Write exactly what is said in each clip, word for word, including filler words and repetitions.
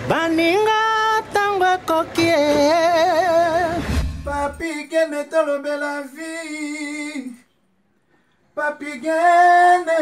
Baninga tango kokie. Papi gene tolobe la vie. Papi gene.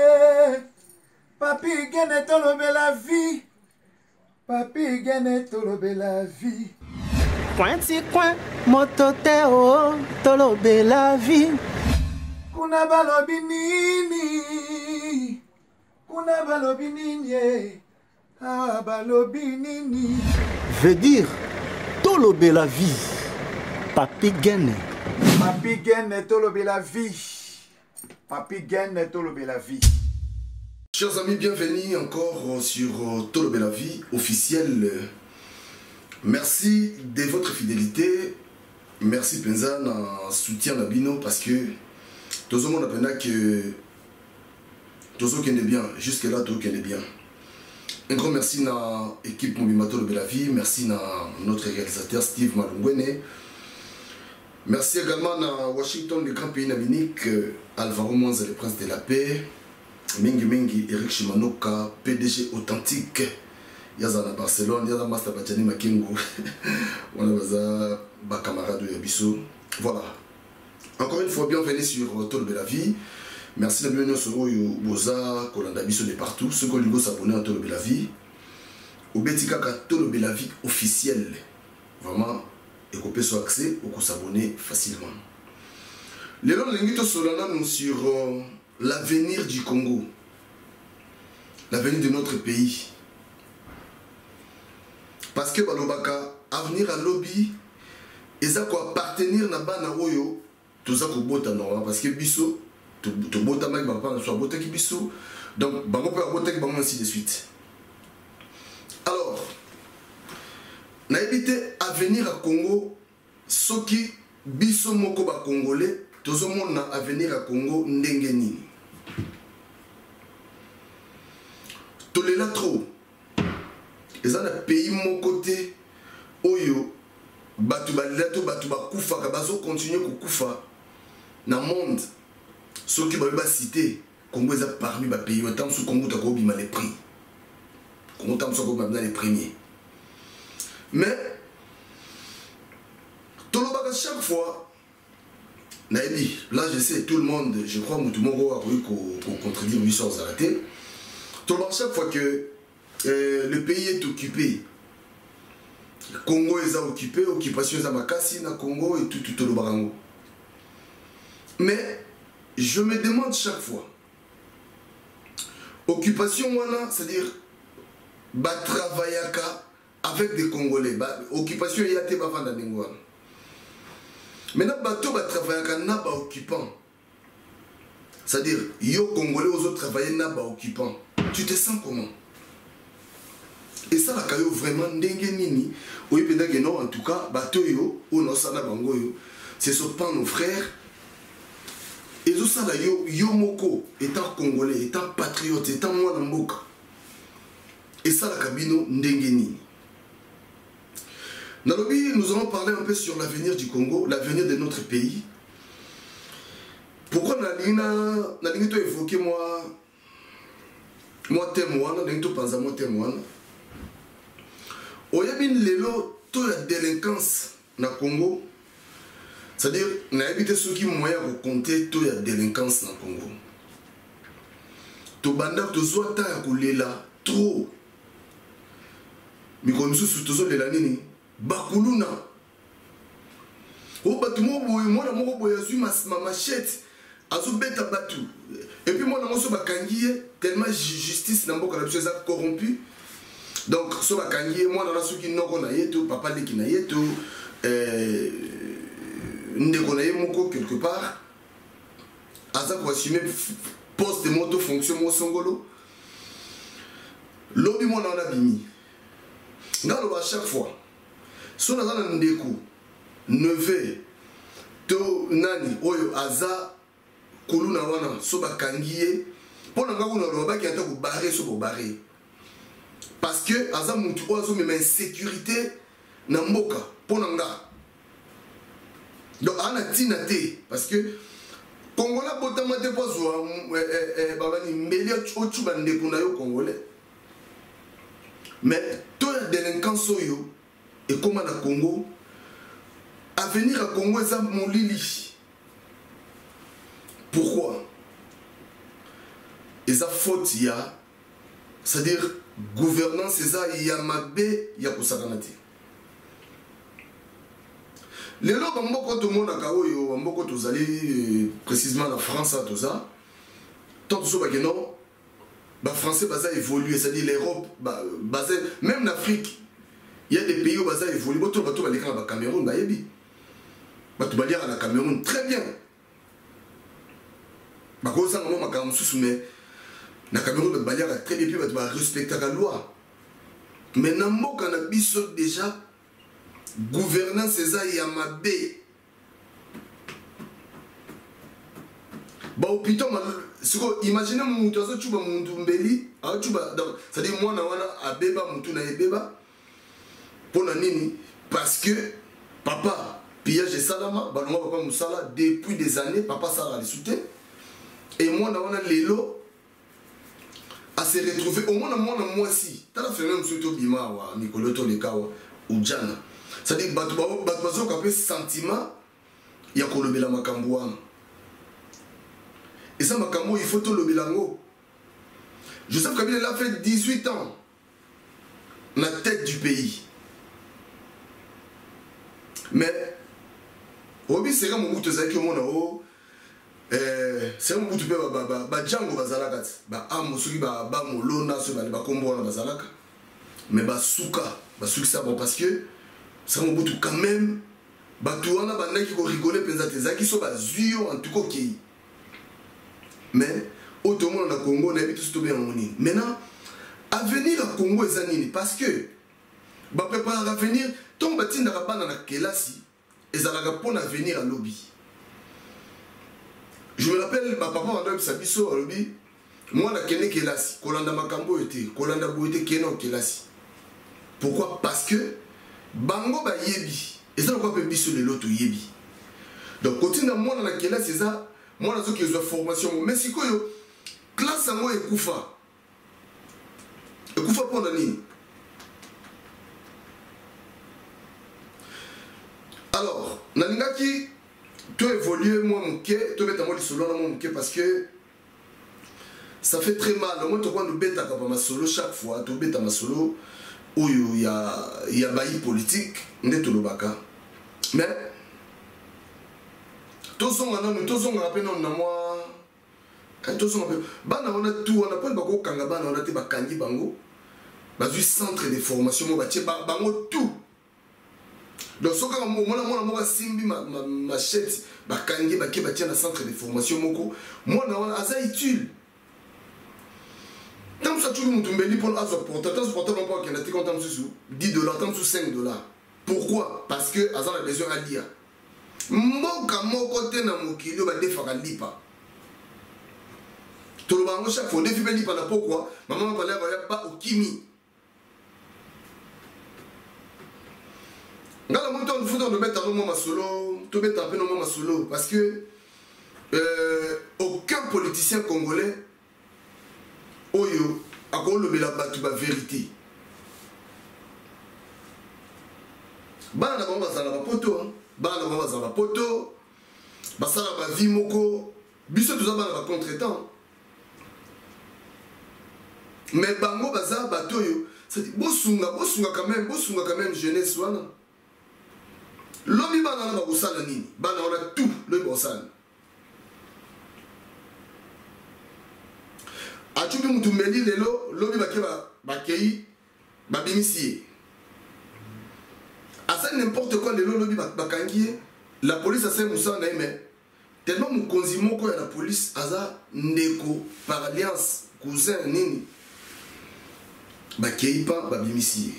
Papi gene tolobe la vie. Papi gene tolobe la vie. Pointi coin mototeo tolobe la vie. Kuna balobi nini. Kuna balobi nini. Ah balobi nini. Veut dire tolobe la vie. Papi gene. Papi gene tolobe la vie. Papi gene tolobe la vie. Chers amis, bienvenue encore sur Tolobe la vie officiel. Merci de votre fidélité. Merci Penza en soutien d'Abino parce que tout le monde a que tout le monde est bien. Jusque là, tout le monde est bien. Un grand merci à l'équipe Mobima Tolobe la vie. Merci à notre réalisateur Steve Malungwene. Merci également à Washington, le grand pays d'Amérique, Alvaro Mwanza, le prince de la paix. Mingi Mingi, Eric Shimanoka, P D G authentique. Yazana Barcelone, Yazana Master Bachani Makingo. On a baza ba camarade de Yabiso. Voilà. Encore une fois, bienvenue sur Tolobe la vie. Merci de bienvenue sur Boza, Kolanda Biso de partout. Ceux qui ont s'abonner à Tolobe la vie. Au Betika Tolobe la vie officiel. Vraiment, et qu'on peut accès ou qu'on s'abonner facilement. Les gens l'invitent solana nous sur euh, l'avenir du Congo, l'avenir de notre pays. Parce que balobaka avenir à lobby, et ça quoi appartenir na bana oyo, tout ça ko bota non parce que biso to bota mak ba pa so bota ki biso, donc bango peut bota ki bango ainsi de suite. Alors, na évité avenir à Congo, ce qui biso moko ba congolais, tout le monde na avenir à Congo ndenge nini. Tolela trop. Et ça, le pays mon côté, oyo, batu balato, batu bakufa, kabazo continue kukufa, na monde, ceux qui va citer, Congo est parmi les pays, autant sous Congo t'as bima les prix, Congo t'as sous Congo les premiers. Mais, tolobaka chaque fois, naïbi, là je sais tout le monde, je crois que tout le monde a qu'on contredire huit cents arrêtés. Tolobaka chaque fois que Euh, le pays est occupé. Le Congo est occupé, occupation est makasi na Congo et tout tout le barango. Mais je me demande chaque fois, occupation wana, c'est-à-dire ba travaillaka avec des Congolais, ba occupation yate ba vanda ningwa. Maintenant bato ba travaillaka na ba occupant. C'est-à-dire yo Congolais aux autres travailler na ba occupant. Tu te sens comment? Et ça, la caillou vraiment ndenge nini. Oui, peut-être que non, en tout cas, bateau yo, ou non, ça n'a pas yo. C'est ce pas nos frères. Et tout ça, là, yo, yo moko, étant congolais, étant patriote, étant moi dans moka. Et ça, la cabino ndenge nini. Dans le pays, nous allons parler un peu sur l'avenir du Congo, l'avenir de notre pays. Pourquoi na ligne to évoqué moi, moi témoin, na ligne to penser moi témoin. Oyabin lelo to la délinquance na Congo, c'est-à-dire na habité ceux qui moyen pour compter to la délinquance na Congo. To banda to soit ta ya kulela trop. Miko sous to zo lela nini bakuluna. O batu mo boy mo na mo boy azu ma machette azu beta batu. Et puis moi na mo so bakangiye tellement justice na mboka na biso za corrompu. Donc, ce qui moi, dans la souki noko na yeto, papa de ki na yeto, ndeko na yemoko quelque part, aza ko assumer poste de moto fonction mo songolo. Lobi mo na na bimi. Ngalo à chaque fois. So na na ndeko, neveu, to nani oyo aza kuluna wana so bakangiye, pona ngako na loba ki ata ko barrer so ko barrer. Parce que aza mutu ozo même insécurité na mboka ponanga. Donc ana tinate parce que Congolais botama te pozo eh eh babani mbeli ochu bande kuna yo Congolais. Mais tout la délinquance et comment na Congo avenir à Congo est mon lili. Pourquoi? Et ça faute il y a, c'est-à-dire gouvernance et ça il y a mabé il y a kusakanati. Les lots bamboko tout le monde a kaoyo bamboko tous allés précisément en France tout ça. Tant que ça que non, bah français bah ça évolue, c'est-à-dire l'Europe bah basé même l'Afrique. Il y a des pays où ça évolue. Bon tout le monde va aller Cameroun bah yebi. Bah tu vas dire à la Cameroun très bien. Bah quand ça maman m'a quand même sous mais la Cameroun va dire très bien puis va respecter la loi. Mais dans mon cannabis déjà gouvernance c'est ça il y a ma bé. Bah au piton imaginez mon tozo tu vas mon tumbeli ah tu vas c'est-à-dire moi na wana abeba mutu na ebeba pour la nini parce que papa pillage salama balonga papa musala depuis des années papa ça a soutien et moi na wana lelo à se retrouver au moins moi na moi si t'as fait même surtout bima wa mikoloto le kawa ou jana c'est-à-dire batu batu bazo kapé sentiment ya kolobela makambo wana. Et ça, Makambo, il faut tout le bilango. Joseph Kabila, il a fait dix-huit ans la tête du pays. Mais, Obi, c'est comme mon bout de Zaki, mon haut. C'est mon bout de Baba, Django Bazalakat. Bah, Amosuki, Baba, Molona, ce Baba, Combo, Bazalaka. Mais, Bah, Souka, Bah, Souki, ça bon, parce que c'est mon bout de quand même. Bah, tout le monde a rigolé, Penzate Zaki, so, Bah, Zuyo, en tout cas, qui. Mais, au monde dans le Congo, on a vu tout ce bien. Maintenant, avenir à Congo est anini parce que, bah, préparer à venir, ton bâti n'a pas dans la kelasi, et ça n'a pas avenir à lobby. Je me rappelle, ma papa m'a dit, Sabiso à lobby, moi, la kene kelasi, Kolanda Makambo était, Kolanda Bouete Keno kelasi. Pourquoi? Parce que, Bango ba yebi, et ça, on peut pas sur le loto yebi. Donc, continue à moi dans la kelasi, c'est ça. Moi, je suis en formation. Mais si quoi, classe à moi et Koufa. Et Koufa pour l'année. Alors, Nalingaki, tu évolues, moi, mon quai, tu mets à moi le solo dans mon quai parce que ça fait très mal. Moi, tu vois, nous bêtes à ma solo chaque fois. Tu bêtes à ma solo où il y a il y a bailli politique, n'est tout le baka. Mais. Tozonga non tozonga pe non na moi tozonga pe bana on a tout on a pas bako kanga bana on a te bakangi bango bazu centre de formation mo batie bango tout donc soka mo mona mona mo simbi ma machette bakangi bakie batie na centre de formation moko moi na on asa utile tant ça tout le monde mbeli pour azo porter tant porter non pas que na ti content sous dix dollars tant sous cinq dollars. Pourquoi? Parce que asa a besoin à lire. Moka moko te na mokili ba defaka lipa. To lo bango chaque fois defi be lipa na pourquoi? Maman va aller ba okimi. Ngala mo to futo de mettre no mama solo, to mettre un peu no mama solo parce que euh, aucun politicien congolais oyo akolo bela batu ba vérité. Bana na bango za na poto hein. Bana ba za ba poto basala ba vie moko biso tout ça bana ba contretemps mais bango baza bato yo c'est bosunga bosunga quand même bosunga quand même jeunesse wana lobi bana na ba kusala nini bana on a tout le bosana atubi mutumbeli lelo lobi bakeba bakei babimisi à n'importe quoi, les lobby bakangi, la police a fait moussa mais tellement mon consimo quoi la police aza neko par alliance cousin nini bakei pas babimisi.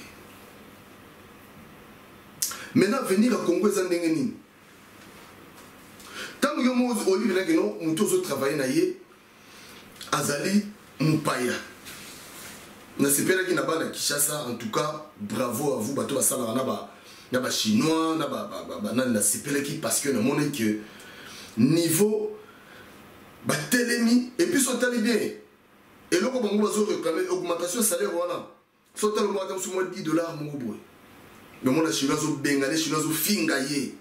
Maintenant venir à Congo ça ndenge nini. Tant que yo oli bina keno muto zo travailler na ye azali mupaya. Na sepela ki na bana Kinshasa en tout cas bravo à vous bato basala na ba na ba chinois na ba ba ba na sepela ki parce que na monnaie que niveau ba telemi et puis so tali bien et loko bango bazo réclamer augmentation salaire wana Sauta le mois sur moi dix dollars mon boy. Mais moi, je suis là au Bengalais, je suis là au Fingaye.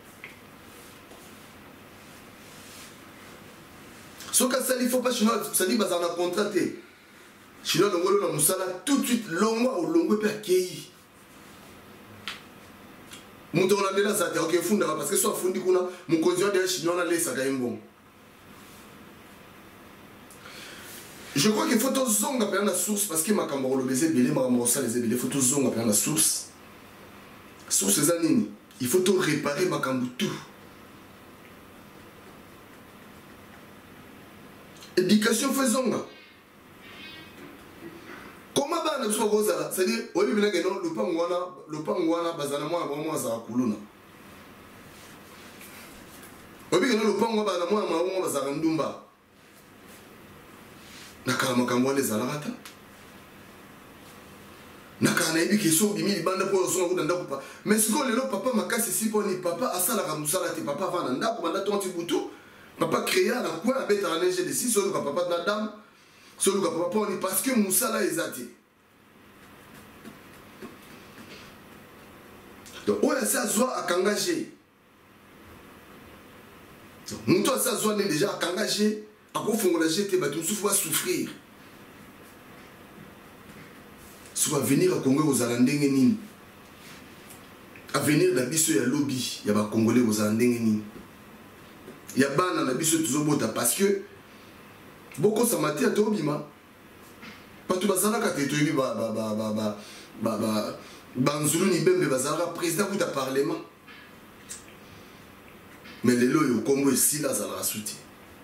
Ce que ça, il ne faut pas, ça dit, ça a contraté. Je suis là, tout de suite, longo ou longo peut accueillir. Mon tour là, ça a été funda parce que soit fundi kuna, mon conjoint de chinois là, ça a été bon. Je crois qu'il faut tous zonga à la source parce que ma camarade le baiser belé, ma camarade les belé, il faut tous zonga à la source. Source ces années, il faut tout réparer ma camarade tout. Éducation fait zonga. Comment va la chose là? C'est-à-dire, oui, bien que non, le pangwana, le pangwana, bazana moi, moi, ça a coulé. Oui, bien que non, le pangwana, bazana moi, moi, bazana ndumba. Nakala makambo les alarata. Nakala na ibi keso bimi libanda po zo ngo ndako pa. Mais ce que le papa makasi si poni papa asala ka musala te papa va na ndako banda tonti butu. Papa créa na quoi abeta na neige de six solo ka papa na dame. Solo ka papa poni parce que musala ezati. Donc on a ça zoa akangaje. Muto ça zoa ne déjà akangaje. À quoi font la jeter, bah tout souffre va souffrir. Soit venir à Congo aux Alandengeni. À venir dans biso ya lobby, il y a pas Congolais aux Alandengeni. Il y a ban dans biso toujours bota parce que beaucoup ça maté à Tobima. Pas tout bazala ka te toyebi ba ba ba ba ba ba ba banzulu ni bembe bazala président pour ta parlement. Mais les lois au Congo ici là ça la soutien.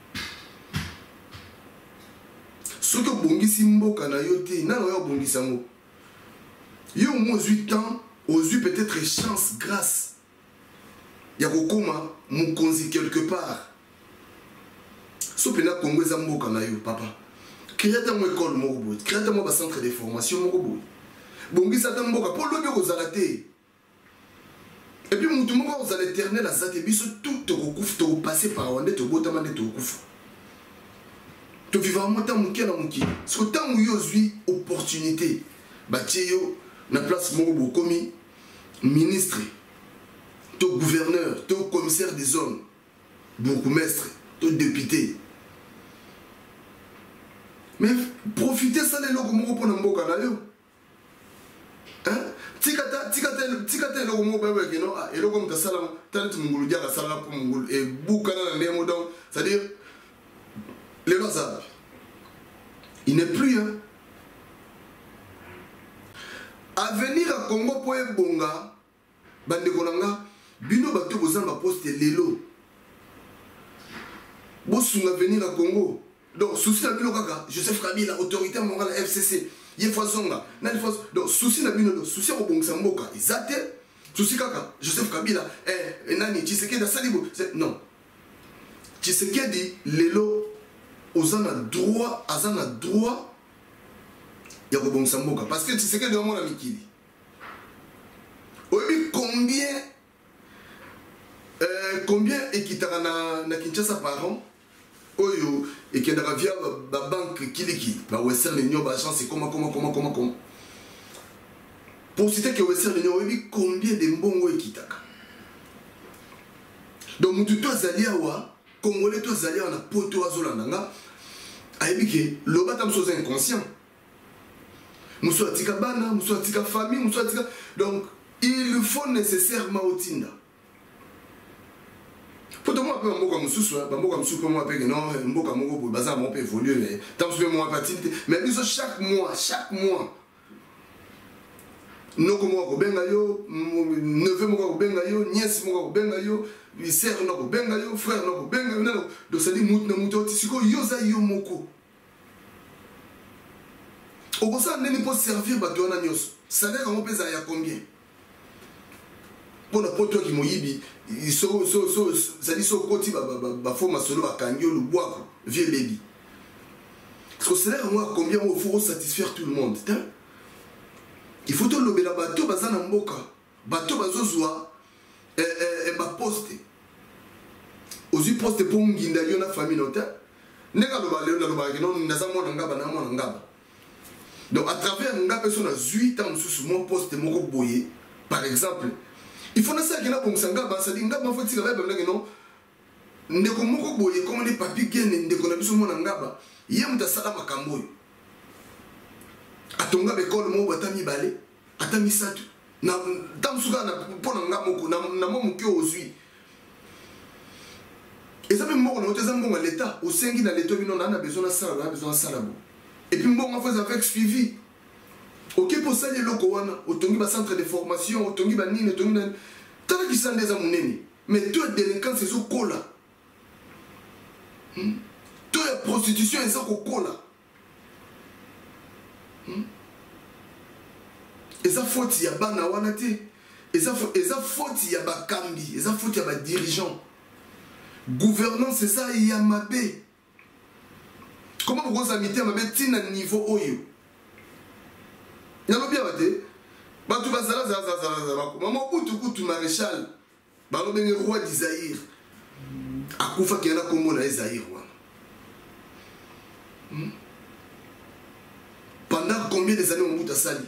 Ce que bongisi mboka na yote, na yo bongisa ngo. Yo mo huit ans, aux eu peut-être chance grâce. Ya kokoma mukonzi quelque part. So pena Congo za mboka na yo papa. Créate mo école mo bout, créate mo ba centre de formation mo bout. Bongisa ta mboka pour lobe ko zalaté. Et puis mutu moko za l'éternel azate biso tout to kokufu to passer par onde to botama de to kokufu. Tu vivras un temps mouké na mouké. Ce que tant où yo zui opportunité, bah yo na place moko komi ministre, to gouverneur, to commissaire des zones, bourgmestre, to député. Mais profitez ça les loko moko pona mboka na yo. Hein? Tikata tikata tikata loko moko ba ke no ah eloko mtasala tant mungulu dia ka sala pour mungulu et bukana na ndemo donc c'est-à-dire les lois, il n'est plus. Hein. À venir à Congo pour un bonga, bande konanga, bino bato bozan ba poste lelo. Bosunga venir à Congo. Donc souci na bino kaka, Joseph Kabila, autorité morale F C C, yefazonga, na fois donc souci na bino, souci au bonga mboka, izate, souci kaka, Joseph Kabila, eh nani Tshisekedi salibo, non. Tshisekedi lelo aux en a droit, à en a droit, il y a bon samboka. Parce que tu sais que de mon ami qui dit. Oui, combien, euh, combien est qui t'a na Kinshasa par an? Oyo, et qui a via la banque Kiliki, la Western Union, la chance, c'est comment, comment, comment, comment, comment. Pour citer que Western Union, oui, combien de mbongo est qui t'a. Donc, nous tous alliés à Congolais tous alliés en a poto azolandanga aibike loba tam soza inconscient muso atika bana muso atika famille muso atika donc il faut nécessairement otinda poto moi pe mboka mususu ba mboka mususu moi pe non mboka moko baza mo pe évoluer mais tam soza moi patite mais biso chaque mois chaque mois noko mo ko benga yo neveu mo ko benga yo nièce mo ko benga yo sœur noko benga yo frère noko benga yo nako donc ça dit mout na mout siko yo za yo moko au ça neni pour servir bato na nyos ça veut comment pesa ya combien pour na poto ki moyibi so so so ça dit so koti ba ba ba forma solo ba kangyo le bois vieux baby parce que c'est là moi combien il faut satisfaire tout le monde hein? Il faut tout le bateau bazana mboka bateau bazozwa eh eh ba poste ozu poste pour nginda yo na famille nota neka lo ba le lo ba non na za mona ngaba na mona ngaba Donc à travers nga personne a huit ans sous mon poste moko boyé par exemple il faut na ça que na comme ça nga ba ça dit nga ba faut tika ba ba non ndeko moko boyé comme les papiers gene ndeko na biso mona ngaba ye muta sala makambo atonga bekolo mo bata mibale ata misatu na tamsuka na pona nga moko na na mo muke ozui et ça même moko na oteza mbonga l'état au cinq dans l'état bino na na besoin na sala na besoin na sala bo et puis mbonga faisait avec suivi ok pour ça les loko wana otongi ba centre de formation otongi ba nini otongi na tala kisande za munene mais toi délinquance c'est au kola hmm? Toi la prostitution c'est au kola hmm? Et ça faute ya bana wana te et ça et ça faute ya ba kambi et ça faute ya ba dirigeant gouvernance c'est ça ya mabé. Comment vous vous habitez à un niveau oyo? Il y a bien été. Batou Bazala, maman Koutou Koutou Maréchal, Balo ben roi d'Isaïr. Akoufa qui en a comme on a Isaïr. Pendant combien des années on bout à Sali?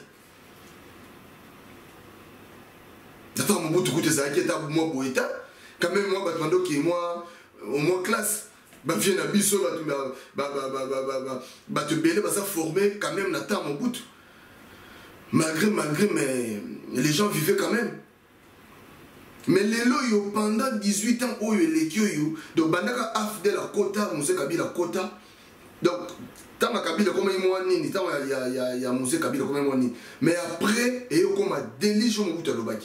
Attends, mon bout de Koutou Isaïr qui est à moi pour État. Quand même, moi, Batmando qui est moi, au moins classe. Bah viens à biso bah tu bah bah bah bah bah bah te belé bah ça formé quand même n'attend mon bout malgré malgré mais les gens vivaient quand même mais les loyo pendant dix-huit ans oyo les kyoyo donc bandaka afdel la quota musée kabila quota donc tant kabila comme moi nini tant il y a il y a il y a musée kabila comme moi nini mais après et comme a déligeant mon bout à lobaki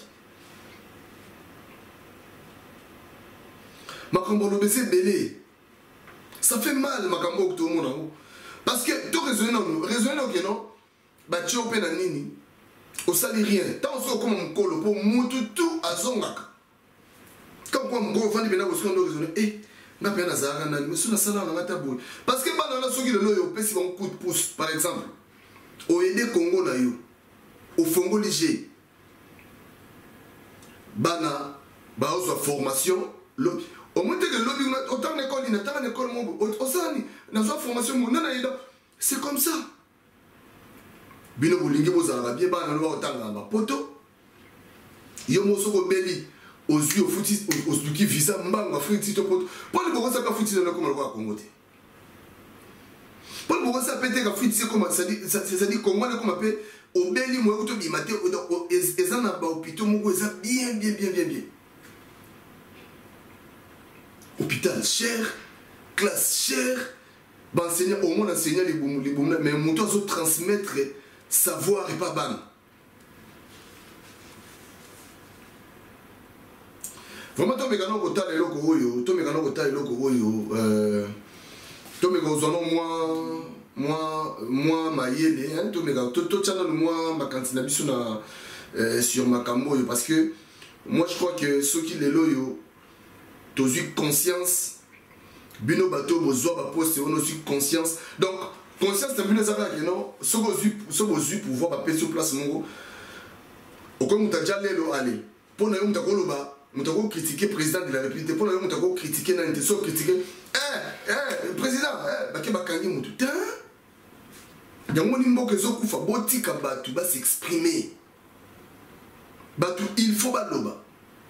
ma combo le baiser belé. Ça fait mal, Makambo, tout le monde. Parce que tout raisonner, raisonner, ok, non? Bah, tu es au nini. Au sali rien. Tant qu'on comme un colo pour moutou tout à Zongak. Quand on go vendre bien, parce qu'on doit raisonner. Eh, n'a pas un mais sur la salle, on a tabou. Parce que pendant la soirée, le loyo, si on coup de pouce, par exemple, au aider Congo, na yo, au Fongo léger. Bana, bah, on soit formation, l'autre. Au moins que le lobby, autant d'école, il n'y a pas d'école, dans une formation, c'est comme ça. Bino Boulingi, vous avez bien, dans le loi, poto. Yomosoko Beli, aux yeux, aux foutis, aux duki, visa, mbanga, fruits, poto. Pour le Bourgogne, ça pas foutis dans le comme le roi Congo. Pour le Bourgogne, ça pété, c'est comme ça dit, comment le comme appelle, au Beli, moi, au Bimate, et ça n'a pas au pito, mon bien, bien, bien, bien, bien. Hôpital cher, classe chère, bah, enseignant, au moins enseigner les boum, les boum, mais mon toit transmettre savoir et pas ban. Vraiment, toi, mes gars, on a les locaux, toi, mes gars, on a les locaux, euh, toi, mes gars, moi, moi, moi, ma yéle, hein, toi, mes gars, toi, toi, toi, moi, ma cantine sur ma cambo, parce que moi, je crois que ceux qui les loyaux, tu as eu conscience, bino bateau, bozoa, ba poste, on a eu conscience. Donc, conscience, c'est un peu les affaires, non? Ce que vous eu pouvoir, ba payer sur place, mon gars. Au cas où tu as déjà allé, pour nous, tu as critiqué le président de la République, pour nous, tu as critiqué l'intention, critiqué. Eh, eh, président, eh, bah, qui va gagner mon tout. Il y a un monde qui a boti kabatu, va s'exprimer. Batu, il faut baloba.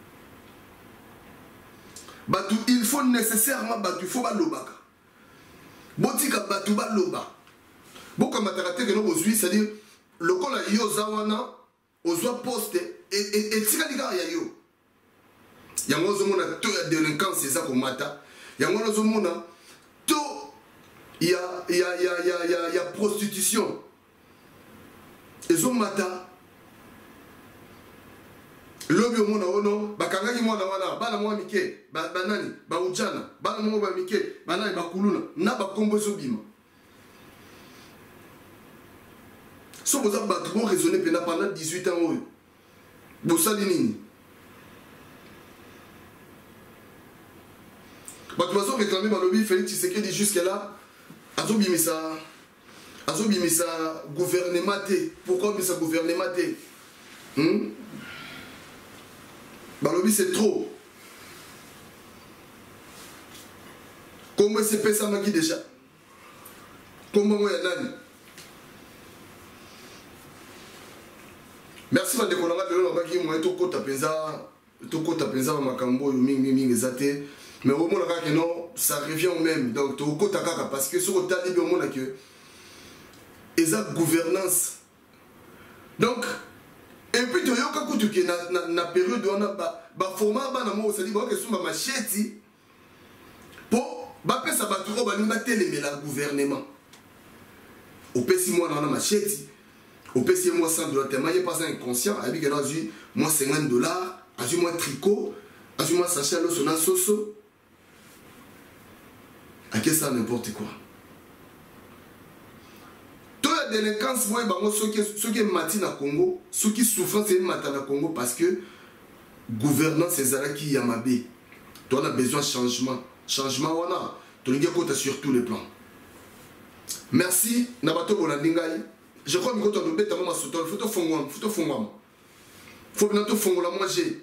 Batu, il faut nécessairement batu, il faut balobaka. Botika batu baloba. Boka matarate que nous aujourd'hui, c'est-à-dire le col a yo zawana, ozwa poste et et tika liga ya yo. Yango zo mona to ya délinquance c'est ça comme mata. Yango zo mona to ya ya ya ya ya ya prostitution. Et zo mata lobi omona ono bakangaki mwana wana bana mwa mike banani ba ujana bana mwa ba mike banani bakuluna na bakombo ezobima so boza bato bo raisonner pena pendant dix-huit ans oyo bosali nini bato bazo réclamer balobi Félix Tshisekedi jusque là azobimisa azobimisa gouvernement te pourquoi bimisa gouvernement te hmm? Balobi c'est trop. Comment c'est fait ça maki déjà? Comment moi y a nani? Merci de kolanga de l'obaki moi to kota penza to kota penza makambo yo mingi mingi zate mais au moins que non ça revient au même donc to kota kaka parce que sur le tali au moins que eza gouvernance donc et puis tu yoka kutu ki na na, na période on a ba ba format ba na mo ça dit ba que suma macheti pour ba pesa ba trop ba ninga telemela gouvernement au pesi moi na macheti. Au P C, moi cent dollars, tellement il n'est pas inconscient. Il y a moi cinquante dollars, il y a moi tricot, il y a moi sachet à son soso. À qui ça n'importe quoi. Toute la délinquance, moi, ceux qui sont matin à Congo, ceux qui souffrent, c'est matin à Congo parce que gouvernance, c'est ça qui y a ma bé. Tu as besoin de changement. Changement, voilà. Tu as besoin sur tous les plans. Merci, Nabato Bolandingaï. Je crois que quand on bête à moi, il faut te fondre, il faut te fondre. Il faut bien te fondre la manger.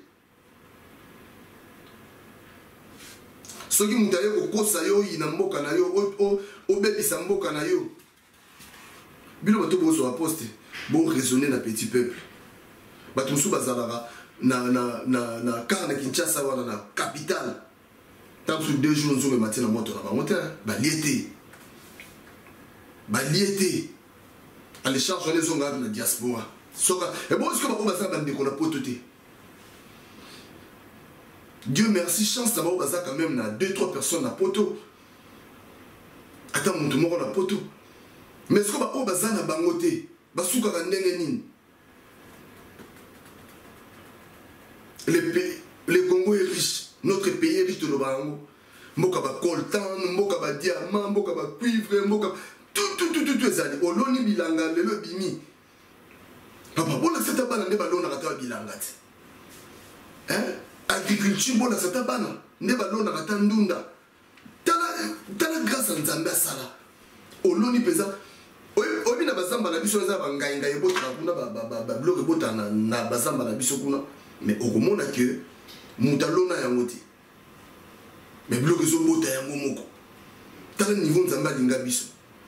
Ceux qui m'ont dit au Kosa yo, il n'a pas de yo, au bébé ça m'a pas de yo. Bilo bato bozo aposte, bon raisonner na petit peuple. Bato sou bazalara na na na na car na Kinshasa wana na capitale. Tant que deux jours nous me matin na moto na ba moto, ba liété. Ba liété. Les charges les ont gardé la diaspora. Et bon, est-ce que vous avez dit qu'on a pas tout? Dieu merci, chance d'avoir quand même deux trois personnes à poto. Attends, mon tour à poto. Mais est-ce que vous avez dit bangoté? Basuka kandengenin. Le Congo est riche. Notre pays est riche de l'Obango. Mboka ba coltan, mboka ba diamant, mboka ba cuivre, mboka tout tout tout tout tout ezali oloni bilanga lelo bimi papa bona seta bana ne balona kata bilanga ti hein agriculture bona seta bana ne balona kata ndunda tala tala grâce à Nzambe asala oloni peza obi na bazamba na biso za bangai ngai bota kuna ba ba ba bloc bota na na bazamba na biso kuna mais okomona que mutalona ya ngoti mais bloc zo bota ya ngomoko tala niveau Nzambe alinga biso.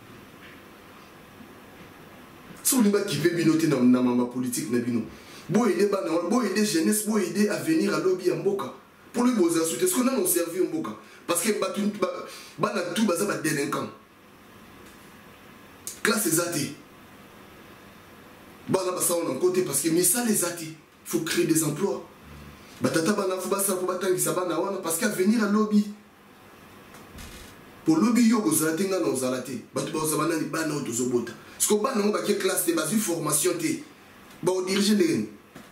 Si vous voulez qui peut binoter dans la politique, vous aider les jeunesse, vous aider à venir à l'objet en Boka. Pour lui, vous assurer, est-ce qu'on a nos servi en Boka? Parce que vous avez tout bazar délinquant. Classe les athées. Vous avez ça en côté parce que mais ça les athées. Il faut créer des emplois. Batata bana faut basa faut batanga sabana wana parce qu'à venir à lobby. Pour lobby yo kozala tenga na ozalate. Batu ba ozabana ni bana otozobota. Ce qu'on va nous faire classe de base formation té. Bon diriger les.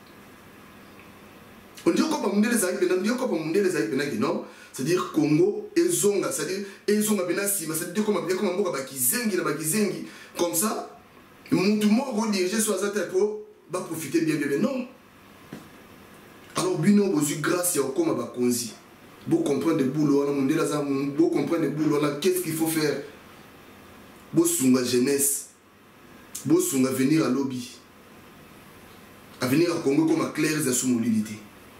On dit quoi pour monter les aïeux, on dit quoi pour monter les aïeux non, c'est-à-dire Congo et Zonga, c'est-à-dire et Zonga benasi, c'est-à-dire comment bien comment on va kizengi la bakizengi comme ça. Mon tout monde va diriger sur la tête pour va profiter bien bien non. Alors bino bozu grâce à comme ba konzi. Vous comprenez des boulots, on dit là ça, vous comprenez des boulots là, qu'est-ce qu'il faut faire? Vous sunga jeunesse. Vous sont à venir à lobby, à venir à Congo comme à clair et sous mobilité.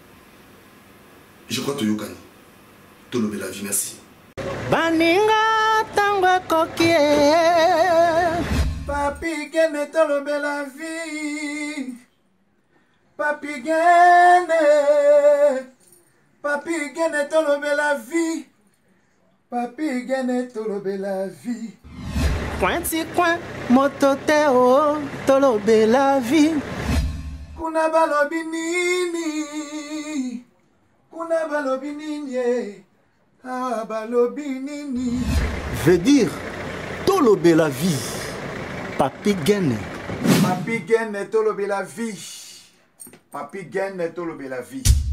Je crois que Yokani. Tolobe la vie, merci. Baninga tango kokie. Papi gene tolobe la vie. Papi gene. Papi gene tolobe la vie. Papi gene tolobe la vie. Pointi coin, mototeo, tolobe la vie. Kuna balobi nini? Kuna balobi nini? Ah balobi nini? Veut dire, tolobe la vie. Papi gene. Papi gene tolobe la vie. Papi gene tolobe la vie.